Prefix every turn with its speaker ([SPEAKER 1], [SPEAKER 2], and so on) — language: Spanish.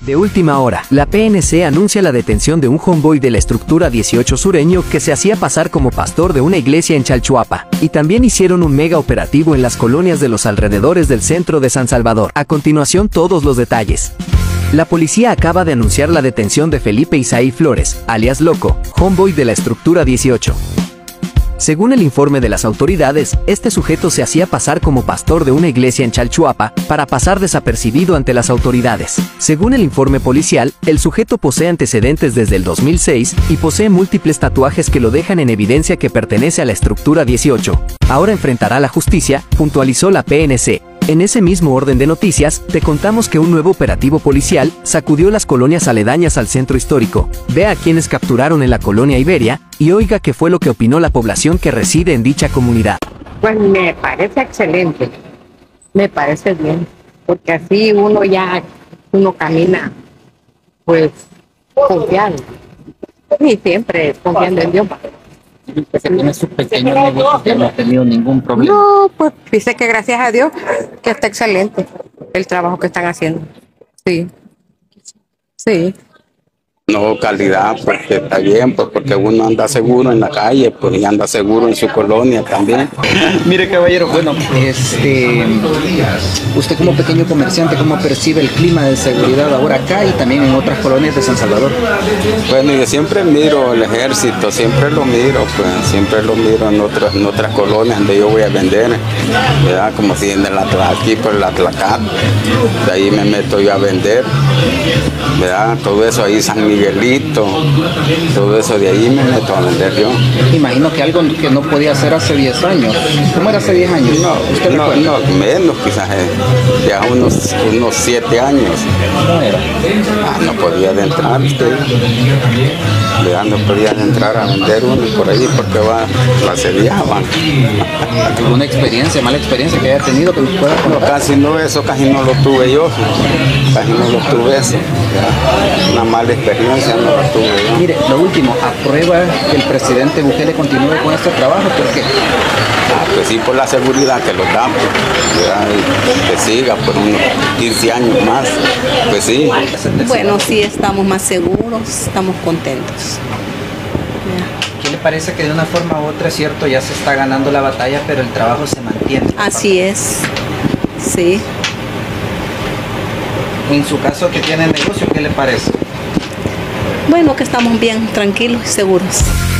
[SPEAKER 1] De última hora, la PNC anuncia la detención de un homeboy de la estructura 18 sureño que se hacía pasar como pastor de una iglesia en Chalchuapa, y también hicieron un mega operativo en las colonias de los alrededores del centro de San Salvador. A continuación, todos los detalles. La policía acaba de anunciar la detención de Felipe Isaí Flores, alias Loco, homeboy de la estructura 18. Según el informe de las autoridades, este sujeto se hacía pasar como pastor de una iglesia en Chalchuapa para pasar desapercibido ante las autoridades. Según el informe policial, el sujeto posee antecedentes desde el 2006 y posee múltiples tatuajes que lo dejan en evidencia que pertenece a la estructura 18. Ahora enfrentará la justicia, puntualizó la PNC. En ese mismo orden de noticias, te contamos que un nuevo operativo policial sacudió las colonias aledañas al centro histórico. Vea a quienes capturaron en la colonia Iberia y oiga qué fue lo que opinó la población que reside en dicha comunidad.
[SPEAKER 2] Pues me parece excelente, me parece bien, porque así uno camina, pues, confiado, y siempre confiando en Dios.
[SPEAKER 3] Que tiene sus pequeños negocios que no ha tenido ningún problema.
[SPEAKER 2] No, pues dice que gracias a Dios que está excelente el trabajo que están haciendo. Sí, sí.
[SPEAKER 4] No, calidad, porque está bien, pues porque uno anda seguro en la calle, pues y anda seguro en su colonia también.
[SPEAKER 3] Mire, caballero, bueno, usted como pequeño comerciante, ¿cómo percibe el clima de seguridad ahora acá y también en otras colonias de San Salvador?
[SPEAKER 4] Bueno, yo siempre miro el ejército, siempre lo miro, pues siempre lo miro en otras colonias donde yo voy a vender, ¿verdad? Como si aquí por la Tlacat, de ahí me meto yo a vender, ¿verdad? Todo eso ahí San Miguelito, todo eso de ahí me meto a vender yo.
[SPEAKER 3] Imagino que algo que no podía hacer hace 10 años. ¿Cómo era hace 10 años?
[SPEAKER 4] No, menos quizás, ya unos 7 años.
[SPEAKER 3] ¿Cómo era?
[SPEAKER 4] No podía entrar usted. No podía entrar a vender uno por ahí porque la asediaban.
[SPEAKER 3] ¿Alguna experiencia, mala experiencia que haya tenido que pueda contar?
[SPEAKER 4] Casi no lo tuve yo. Casi no lo tuve eso. Una mala experiencia no la tuve yo.
[SPEAKER 3] Mire, lo último, ¿aprueba que el presidente Bukele continúe con este trabajo? ¿Por qué?
[SPEAKER 4] Pues sí, por la seguridad que lo da, pues, que siga por unos 15 años más, pues sí.
[SPEAKER 5] Bueno, sí, estamos más seguros, estamos contentos.
[SPEAKER 3] ¿Qué le parece que de una forma u otra, es cierto, ya se está ganando la batalla, pero el trabajo se mantiene?
[SPEAKER 5] Así es, sí.
[SPEAKER 3] En su caso, que tiene negocio, ¿qué le parece?
[SPEAKER 5] Bueno, que estamos bien, tranquilos y seguros.